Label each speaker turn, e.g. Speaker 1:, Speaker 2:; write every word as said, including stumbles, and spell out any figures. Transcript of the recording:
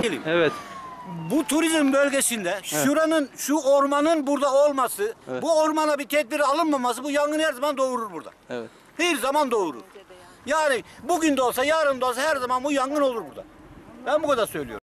Speaker 1: Evet.
Speaker 2: Bu turizm bölgesinde
Speaker 1: Evet.
Speaker 2: şuranın, şu ormanın burada olması,
Speaker 1: Evet.
Speaker 2: bu ormana bir tedbir alınmaması bu yangını her zaman doğurur burada.
Speaker 1: Evet.
Speaker 2: Her zaman doğurur. Yani bugün de olsa, yarın da olsa her zaman bu yangın olur burada. Ben bu kadar söylüyorum.